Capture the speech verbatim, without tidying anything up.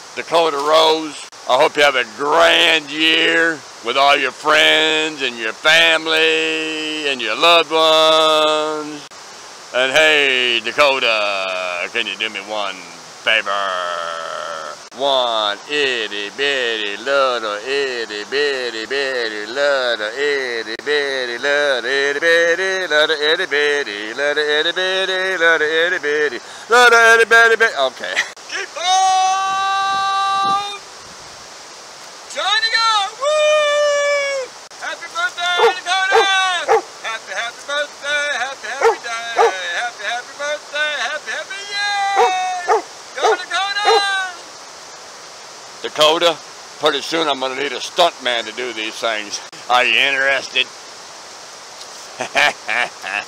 Dakota Rose. I hope you have a grand year with all your friends and your family and your loved ones. And hey, Dakota, can you do me one favor? One itty bitty little itty bitty bitty little itty bitty little itty bitty little itty bitty little itty bitty little itty bitty little itty bitty bitty. Okay. Keep on shining on. Woo! Happy birthday, Dakota! Happy happy birthday, happy happy day, happy happy birthday, happy happy year. Go Dakota! Dakota, pretty soon I'm going to need a stunt man to do these things. Are you interested?